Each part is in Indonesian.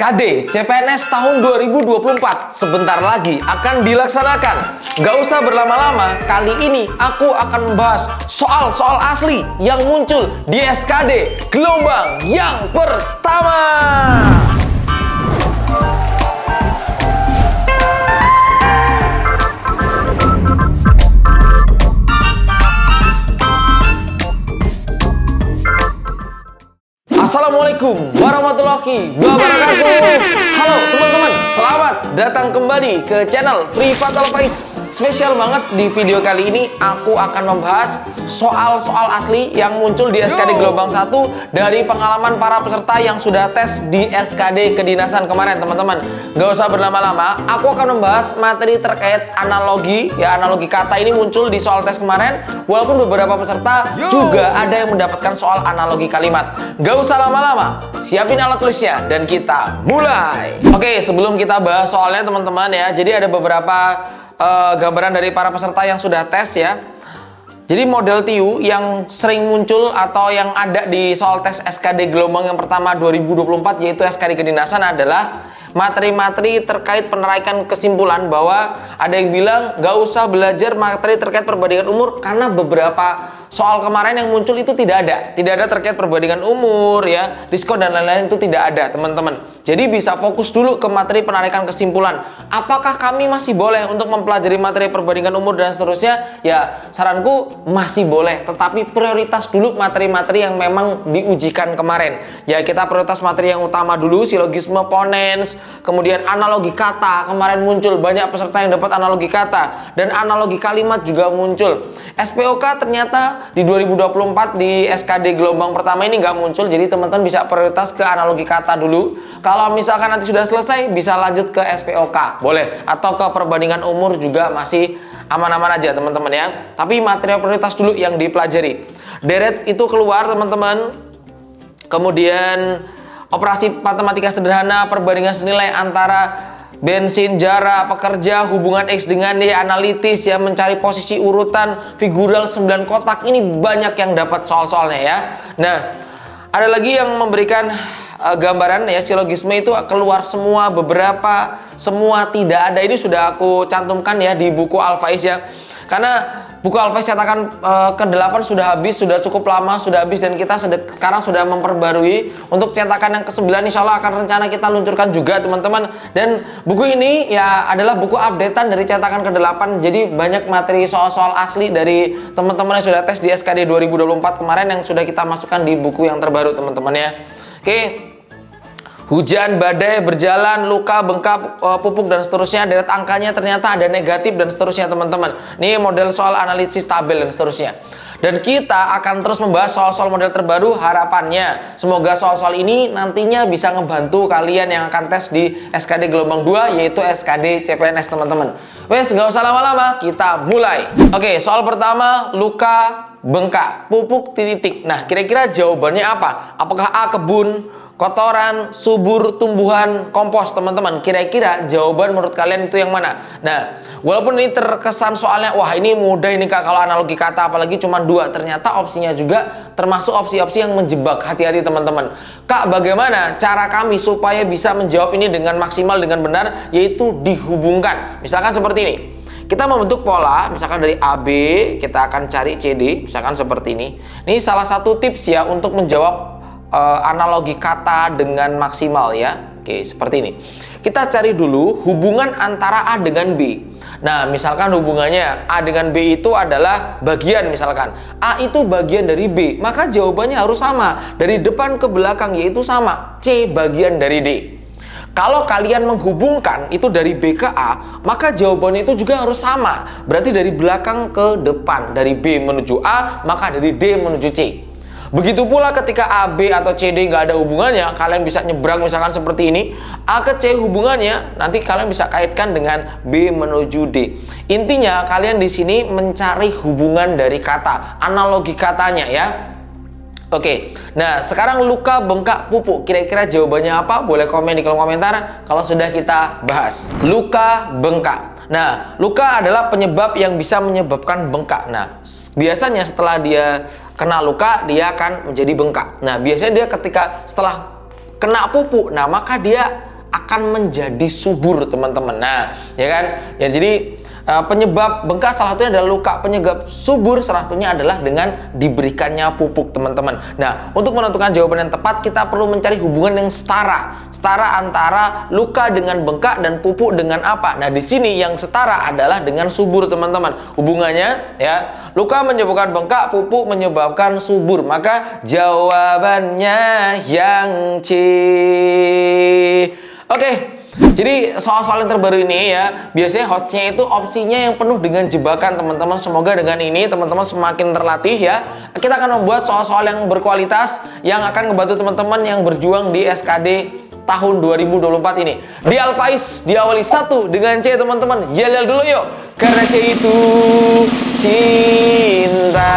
SKD CPNS tahun 2024 sebentar lagi akan dilaksanakan. Gak usah berlama-lama, kali ini aku akan membahas soal-soal asli yang muncul di SKD gelombang yang pertama. Assalamualaikum warahmatullahi wabarakatuh. Halo teman-teman, selamat datang kembali ke channel Privatal Faiz. Spesial banget di video kali ini aku akan membahas soal-soal asli yang muncul di SKD gelombang 1 dari pengalaman para peserta yang sudah tes di SKD kedinasan kemarin, teman-teman. Gak usah berlama-lama, aku akan membahas materi terkait analogi, ya analogi kata ini muncul di soal tes kemarin. Walaupun beberapa peserta juga ada yang mendapatkan soal analogi kalimat. Gak usah lama-lama, siapin alat tulisnya dan kita mulai. Oke, sebelum kita bahas soalnya teman-teman ya, jadi ada beberapa gambaran dari para peserta yang sudah tes ya. Jadi model TIU yang sering muncul atau yang ada di soal tes SKD gelombang yang pertama 2024 yaitu SKD kedinasan adalah materi-materi terkait penarikan kesimpulan, bahwa ada yang bilang gak usah belajar materi terkait perbandingan umur karena beberapa soal kemarin yang muncul itu tidak ada terkait perbandingan umur ya, diskon dan lain-lain, itu tidak ada teman-teman. Jadi bisa fokus dulu ke materi penarikan kesimpulan. Apakah kami masih boleh untuk mempelajari materi perbandingan umur dan seterusnya? Ya saranku masih boleh, tetapi prioritas dulu materi-materi yang memang diujikan kemarin. Ya kita prioritas materi yang utama dulu, silogisme, ponens, kemudian analogi kata. Kemarin muncul banyak peserta yang dapat analogi kata, dan analogi kalimat juga muncul. SPOK ternyata di 2024 di SKD gelombang pertama ini nggak muncul, jadi teman-teman bisa prioritas ke analogi kata dulu. Kalau misalkan nanti sudah selesai bisa lanjut ke SPOK, boleh, atau ke perbandingan umur juga masih aman-aman aja teman-teman ya. Tapi materi prioritas dulu yang dipelajari. Deret itu keluar teman-teman. Kemudian operasi matematika sederhana, perbandingan senilai antara bensin, jarak, pekerja, hubungan X dengan Y, analitis ya, mencari posisi urutan, figural 9 kotak. Ini banyak yang dapat soal-soalnya ya. Nah, ada lagi yang memberikan gambaran ya, silogisme itu keluar semua, beberapa, semua, tidak ada. Ini sudah aku cantumkan ya di buku Al-Faiz ya. Karena buku Al-Faiz cetakan ke-8 sudah habis, sudah cukup lama, sudah habis, dan kita sekarang sudah memperbarui untuk cetakan yang ke-9. Insya Allah akan rencana kita luncurkan juga teman-teman. Dan buku ini ya adalah buku updatean dari cetakan ke-8. Jadi banyak materi soal-soal asli dari teman-teman yang sudah tes di SKD 2024 kemarin yang sudah kita masukkan di buku yang terbaru teman-teman ya. Oke. Hujan, badai, berjalan, luka, bengkak, pupuk, dan seterusnya. Deret angkanya ternyata ada negatif dan seterusnya teman-teman. Ini model soal analisis tabel dan seterusnya. Dan kita akan terus membahas soal-soal model terbaru. Harapannya semoga soal-soal ini nantinya bisa ngebantu kalian yang akan tes di SKD gelombang 2 yaitu SKD CPNS teman-teman. Wes, gak usah lama-lama, kita mulai. Oke, soal pertama, luka, bengkak, pupuk, titik. Nah, kira-kira jawabannya apa? Apakah A, kebun, kotoran, subur, tumbuhan, kompos teman-teman? Kira-kira jawaban menurut kalian itu yang mana? Nah, walaupun ini terkesan soalnya wah ini mudah ini Kak kalau analogi kata, apalagi cuma 2, ternyata opsinya juga termasuk opsi-opsi yang menjebak. Hati-hati teman-teman. Kak, bagaimana cara kami supaya bisa menjawab ini dengan maksimal, dengan benar, yaitu dihubungkan. Misalkan seperti ini, kita membentuk pola, misalkan dari AB kita akan cari CD, misalkan seperti ini. Ini salah satu tips ya untuk menjawab analogi kata dengan maksimal ya. Oke, seperti ini. Kita cari dulu hubungan antara A dengan B. Nah, misalkan hubungannya A dengan B itu adalah bagian, misalkan A itu bagian dari B, maka jawabannya harus sama. Dari depan ke belakang yaitu sama. C bagian dari D. Kalau kalian menghubungkan itu dari B ke A, maka jawabannya itu juga harus sama. Berarti dari belakang ke depan. Dari B menuju A, maka dari D menuju C. Begitu pula ketika A, B, atau C, D nggak ada hubungannya, kalian bisa nyebrang misalkan seperti ini. A ke C hubungannya, nanti kalian bisa kaitkan dengan B menuju D. Intinya kalian di sini mencari hubungan dari kata, analogi katanya ya. Oke, nah sekarang luka, bengkak, pupuk. Kira-kira jawabannya apa? Boleh komen di kolom komentar kalau sudah kita bahas. Luka, bengkak. Nah, luka adalah penyebab yang bisa menyebabkan bengkak. Nah, biasanya setelah dia kena luka, dia akan menjadi bengkak. Nah, biasanya dia ketika setelah kena pupuk, nah maka dia akan menjadi subur, teman-teman. Nah, ya kan? Ya, jadi penyebab bengkak salah satunya adalah luka. Penyebab subur salah satunya adalah dengan diberikannya pupuk, teman-teman. Nah, untuk menentukan jawaban yang tepat, kita perlu mencari hubungan yang setara antara luka dengan bengkak dan pupuk dengan apa. Nah, di sini yang setara adalah dengan subur, teman-teman. Hubungannya ya, luka menyebabkan bengkak, pupuk menyebabkan subur. Maka jawabannya yang C. Oke. Jadi soal-soal yang terbaru ini ya, biasanya hotsnya itu opsinya yang penuh dengan jebakan, teman-teman. Semoga dengan ini teman-teman semakin terlatih ya. Kita akan membuat soal-soal yang berkualitas yang akan membantu teman-teman yang berjuang di SKD tahun 2024 ini. Di Al-Faiz diawali 1 dengan C, teman-teman. Yel dulu yuk. Karena C itu cinta.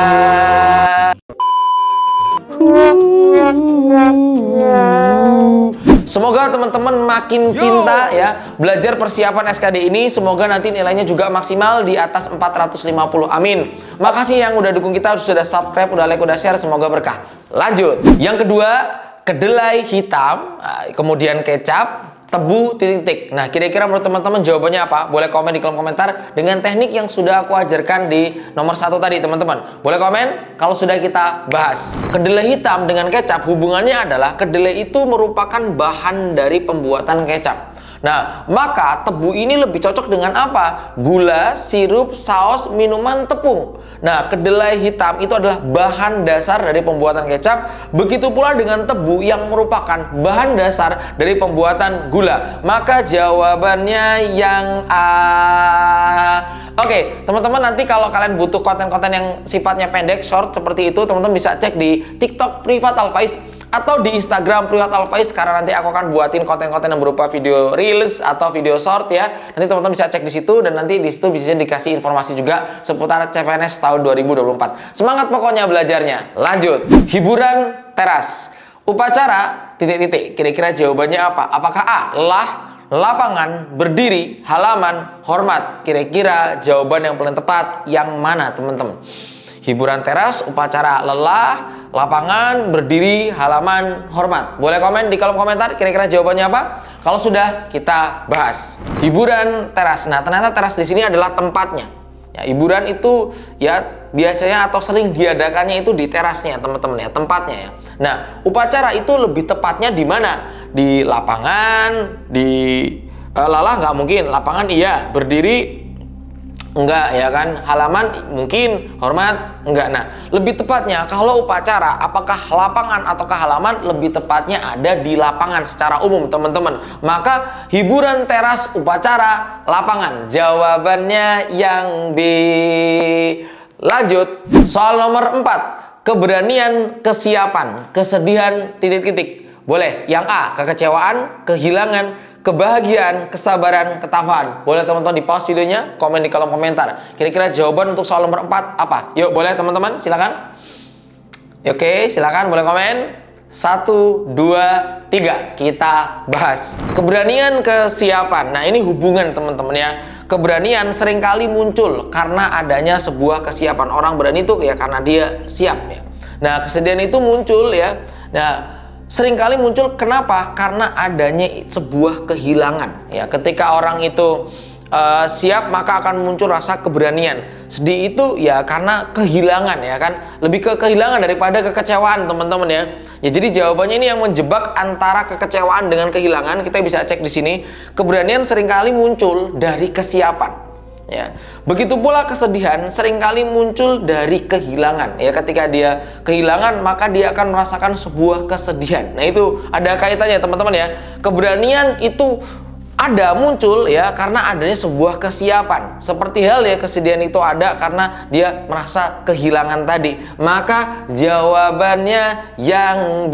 Semoga teman-teman makin cinta ya belajar persiapan SKD ini. Semoga nanti nilainya juga maksimal di atas 450. Amin. Makasih yang udah dukung kita, sudah subscribe, udah like, udah share. Semoga berkah. Lanjut. Yang kedua, kedelai hitam, kemudian kecap, tebu, titik-titik. Nah, kira-kira menurut teman-teman jawabannya apa? Boleh komen di kolom komentar dengan teknik yang sudah aku ajarkan di nomor 1 tadi, teman-teman. Boleh komen kalau sudah kita bahas. Kedelai hitam dengan kecap hubungannya adalah kedelai itu merupakan bahan dari pembuatan kecap. Nah, maka tebu ini lebih cocok dengan apa? Gula, sirup, saus, minuman, tepung. Nah, kedelai hitam itu adalah bahan dasar dari pembuatan kecap. Begitu pula dengan tebu yang merupakan bahan dasar dari pembuatan gula. Maka jawabannya yang A. Oke, teman-teman, nanti kalau kalian butuh konten-konten yang sifatnya pendek, short seperti itu, teman-teman bisa cek di TikTok Privat Al-Faiz atau di Instagram Privat Al-Faiz, karena nanti aku akan buatin konten-konten yang berupa video reels atau video short ya. Nanti teman-teman bisa cek di situ, dan nanti di situ bisa dikasih informasi juga seputar CPNS tahun 2024. Semangat pokoknya belajarnya. Lanjut. Hiburan teras. Upacara titik-titik. Kira-kira jawabannya apa? Apakah A, lapangan, berdiri, halaman, hormat? Kira-kira jawaban yang paling tepat yang mana, teman-teman? Hiburan teras, upacara, lelah, lapangan, berdiri, halaman, hormat. Boleh komen di kolom komentar kira-kira jawabannya apa? Kalau sudah, kita bahas. Hiburan teras. Nah, ternyata teras di sini adalah tempatnya. Ya, hiburan itu ya biasanya atau sering diadakannya itu di terasnya, teman-teman ya, tempatnya ya. Nah, upacara itu lebih tepatnya di mana? Di lapangan, di lelah nggak mungkin, lapangan iya, berdiri enggak ya kan, halaman mungkin, hormat enggak. Nah, lebih tepatnya kalau upacara, apakah lapangan ataukah halaman? Lebih tepatnya ada di lapangan secara umum, teman-teman. Maka hiburan teras, upacara, lapangan. Jawabannya yang B. Lanjut. Soal nomor 4. Keberanian, kesiapan, kesedihan, titik-titik. Boleh yang A, kekecewaan, kehilangan, kebahagiaan, kesabaran, ketabahan. Boleh teman-teman di pause videonya, komen di kolom komentar. Kira-kira jawaban untuk soal nomor 4 apa? Yuk, boleh teman-teman, silakan. Oke, silakan boleh komen. 1, 2, 3. Kita bahas. Keberanian, kesiapan. Nah, ini hubungan teman-teman ya. Keberanian seringkali muncul karena adanya sebuah kesiapan. Orang berani itu ya karena dia siap ya. Nah, kesedihan itu muncul ya. Nah, seringkali muncul kenapa? Karena adanya sebuah kehilangan ya. Ketika orang itu siap, maka akan muncul rasa keberanian. Sedih itu ya karena kehilangan ya kan, lebih ke kehilangan daripada kekecewaan, teman-teman ya. Ya, jadi jawabannya ini yang menjebak antara kekecewaan dengan kehilangan. Kita bisa cek di sini. Keberanian seringkali muncul dari kesiapan. Ya, begitu pula kesedihan seringkali muncul dari kehilangan. Ya, ketika dia kehilangan, maka dia akan merasakan sebuah kesedihan. Nah, itu ada kaitannya, teman-teman ya. Keberanian itu ada muncul ya karena adanya sebuah kesiapan. Seperti hal ya, kesedihan itu ada karena dia merasa kehilangan tadi. Maka jawabannya yang B.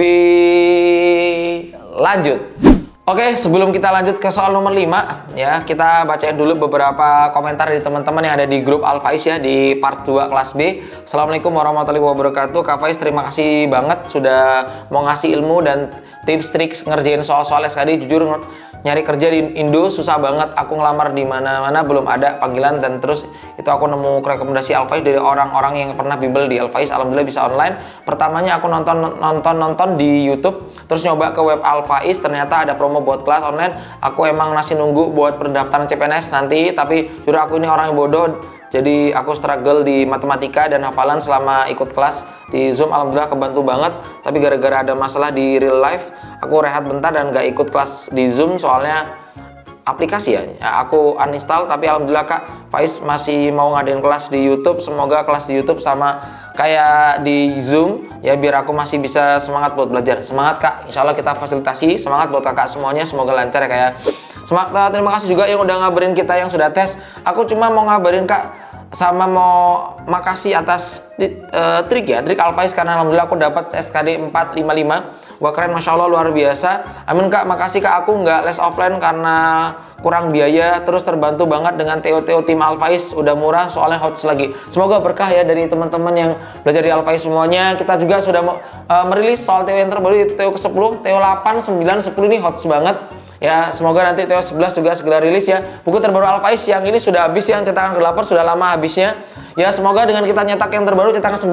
Lanjut. Oke, sebelum kita lanjut ke soal nomor 5 ya, kita bacain dulu beberapa komentar dari teman-teman yang ada di grup Al-Faiz ya, di part 2 kelas B. Assalamualaikum warahmatullahi wabarakatuh. Kak Faiz, terima kasih banget sudah mau ngasih ilmu dan tips trik ngerjain soal-soal SKD. Jujur nyari kerja di Indo susah banget. Aku ngelamar di mana-mana belum ada panggilan, dan terus itu aku nemu rekomendasi Al-Faiz dari orang-orang yang pernah bimbel di Al-Faiz. Alhamdulillah bisa online. Pertamanya aku nonton di YouTube, terus nyoba ke web Al-Faiz, ternyata ada promo buat kelas online. Aku emang masih nunggu buat pendaftaran CPNS nanti, tapi jujur aku ini orang yang bodoh. Jadi aku struggle di matematika dan hafalan selama ikut kelas di Zoom. Alhamdulillah kebantu banget. Tapi gara-gara ada masalah di real life, aku rehat bentar dan gak ikut kelas di Zoom soalnya aplikasi ya. Aku uninstall, tapi alhamdulillah Kak Faiz masih mau ngadain kelas di YouTube. Semoga kelas di YouTube sama kayak di Zoom ya, biar aku masih bisa semangat buat belajar. Semangat Kak, insya Allah kita fasilitasi. Semangat buat kakak semuanya, semoga lancar ya Kak ya. Terima kasih juga yang udah ngabarin kita yang sudah tes. Aku cuma mau ngabarin Kak, sama mau makasih atas trik Al-Faiz, karena alhamdulillah aku dapat SKD 455. Wah keren, masya Allah, luar biasa. Amin Kak, makasih Kak. Aku nggak les offline karena kurang biaya, terus terbantu banget dengan TO tim Al-Faiz, udah murah soalnya HOTS lagi. Semoga berkah ya dari teman-teman yang belajar di Al-Faiz semuanya. Kita juga sudah merilis soal TO yang terbaru, itu TO ke-10, TO 8, 9, 10 ini HOTS banget. Ya, semoga nanti TO 11 juga segera rilis ya. Buku terbaru Al-Faiz yang ini sudah habis, yang cetakan ke-8 sudah lama habisnya. Ya, semoga dengan kita nyetak yang terbaru cetakan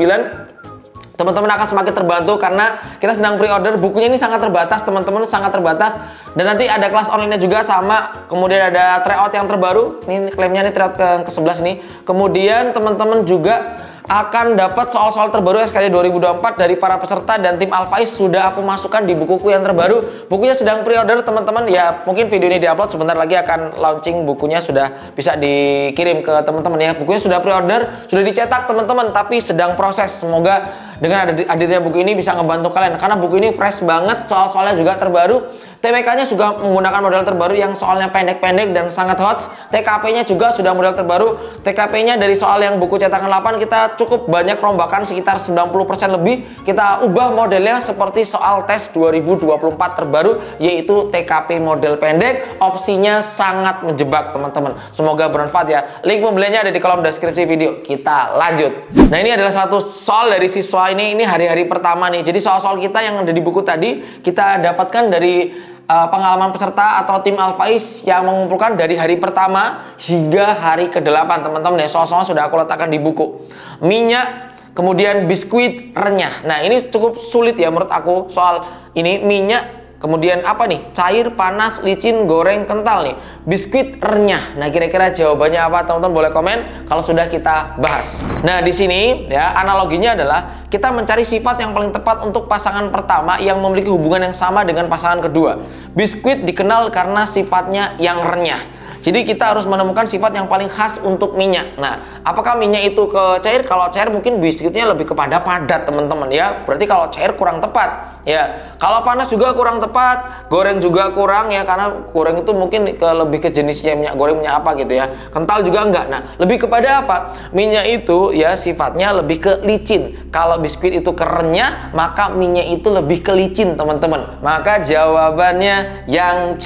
9, teman-teman akan semakin terbantu karena kita sedang pre-order. Bukunya ini sangat terbatas, teman-teman, sangat terbatas. Dan nanti ada kelas online-nya juga sama. Kemudian ada tryout yang terbaru. Ini klaimnya nih tryout ke-11 nih. Kemudian teman-teman juga akan dapat soal-soal terbaru SKD 2024 dari para peserta dan tim Al-Faiz. Sudah aku masukkan di bukuku yang terbaru. Bukunya sedang pre-order teman-teman ya. Mungkin video ini diupload sebentar lagi akan launching. Bukunya sudah bisa dikirim ke teman-teman ya. Bukunya sudah pre-order, sudah dicetak teman-teman, tapi sedang proses. Semoga dengan hadirnya buku ini bisa ngebantu kalian, karena buku ini fresh banget, soal-soalnya juga terbaru. TPK-nya juga menggunakan model terbaru yang soalnya pendek-pendek dan sangat hot. TKP-nya juga sudah model terbaru. TKP-nya dari soal yang buku cetakan 8 kita cukup banyak rombakan, sekitar 90% lebih. Kita ubah modelnya seperti soal tes 2024 terbaru, yaitu TKP model pendek. Opsinya sangat menjebak teman-teman. Semoga bermanfaat ya. Link pembeliannya ada di kolom deskripsi video. Kita lanjut. Nah, ini adalah satu soal dari siswa ini hari-hari pertama nih. Jadi soal-soal kita yang ada di buku tadi kita dapatkan dari pengalaman peserta atau tim Al-Faiz yang mengumpulkan dari hari pertama hingga hari ke-8 teman-teman ya. Soal-soal sudah aku letakkan di buku. Minyak, kemudian biskuit renyah. Nah, ini cukup sulit ya menurut aku soal ini. Minyak, kemudian apa nih? Cair, panas, licin, goreng, kental nih. Biskuit renyah. Nah, kira-kira jawabannya apa? Teman-teman boleh komen kalau sudah kita bahas. Nah, di sini ya analoginya adalah kita mencari sifat yang paling tepat untuk pasangan pertama yang memiliki hubungan yang sama dengan pasangan kedua. Biskuit dikenal karena sifatnya yang renyah. Jadi kita harus menemukan sifat yang paling khas untuk minyak. Nah, apakah minyak itu ke cair? Kalau cair mungkin biskuitnya lebih kepada padat teman-teman ya. Berarti kalau cair kurang tepat ya. Kalau panas juga kurang tepat. Goreng juga kurang ya, karena goreng itu mungkin lebih ke jenisnya minyak goreng, minyak apa gitu ya. Kental juga enggak. Nah, lebih kepada apa? Minyak itu ya sifatnya lebih ke licin. Kalau biskuit itu ke renyah, maka minyak itu lebih ke licin teman-teman. Maka jawabannya yang C.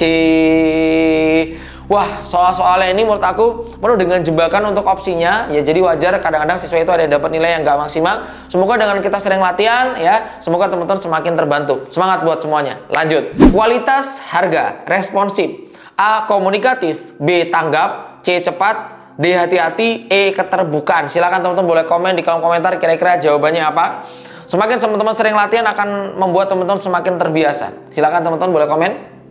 Wah, soal-soalnya ini menurut aku penuh dengan jebakan untuk opsinya ya. Jadi wajar kadang-kadang siswa itu ada yang dapat nilai yang nggak maksimal. Semoga dengan kita sering latihan ya, semoga teman-teman semakin terbantu. Semangat buat semuanya. Lanjut. Kualitas harga, responsif. A. Komunikatif. B. Tanggap. C. Cepat. D. Hati-hati. E. Keterbukaan. Silakan teman-teman boleh komen di kolom komentar kira-kira jawabannya apa. Semakin teman-teman sering latihan akan membuat teman-teman semakin terbiasa. Silakan teman-teman boleh komen.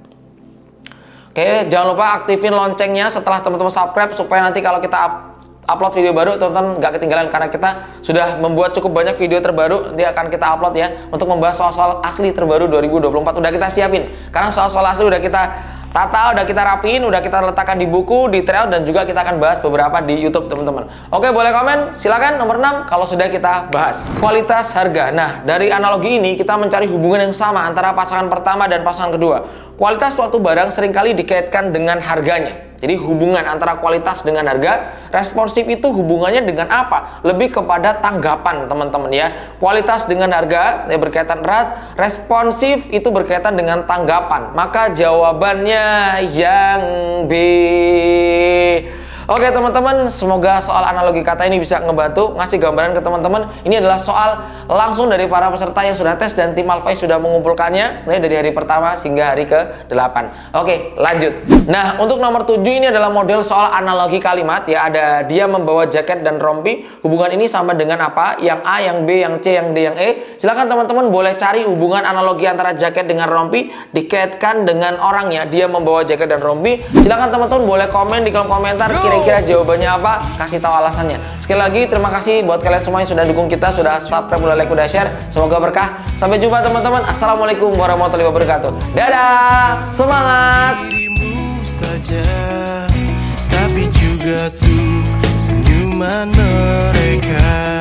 Oke, jangan lupa aktifin loncengnya setelah teman-teman subscribe supaya nanti kalau kita upload video baru teman-teman nggak ketinggalan, karena kita sudah membuat cukup banyak video terbaru nanti akan kita upload ya untuk membahas soal-soal asli terbaru 2024. Udah kita siapin karena soal-soal asli udah kita tata, udah kita rapiin, udah kita letakkan di buku, di tryout, dan juga kita akan bahas beberapa di YouTube teman-teman. Oke, boleh komen, silakan nomor 6 kalau sudah kita bahas. Kualitas harga. Nah, dari analogi ini kita mencari hubungan yang sama antara pasangan pertama dan pasangan kedua. Kualitas suatu barang seringkali dikaitkan dengan harganya. Jadi hubungan antara kualitas dengan harga. Responsif itu hubungannya dengan apa? Lebih kepada tanggapan teman-teman ya. Kualitas dengan harga ya berkaitan erat. Responsif itu berkaitan dengan tanggapan. Maka jawabannya yang B. Oke teman-teman, semoga soal analogi kata ini bisa ngebantu ngasih gambaran ke teman-teman. Ini adalah soal langsung dari para peserta yang sudah tes dan tim Alphais sudah mengumpulkannya dari hari pertama hingga hari ke-8. Oke, lanjut. Nah, untuk nomor 7 ini adalah model soal analogi kalimat ya. Ada dia membawa jaket dan rompi. Hubungan ini sama dengan apa? Yang A, yang B, yang C, yang D, yang E. Silakan teman-teman boleh cari hubungan analogi antara jaket dengan rompi dikaitkan dengan orangnya. Dia membawa jaket dan rompi. Silakan teman-teman boleh komen di kolom komentar kira-kira jawabannya apa, kasih tahu alasannya. Sekali lagi terima kasih buat kalian semua yang sudah dukung kita, sudah subscribe, udah like, udah share. Semoga berkah. Sampai jumpa teman-teman. Assalamualaikum warahmatullahi wabarakatuh. Dadah, semangat. Dirimu saja, tapi juga tuh senyuman mereka.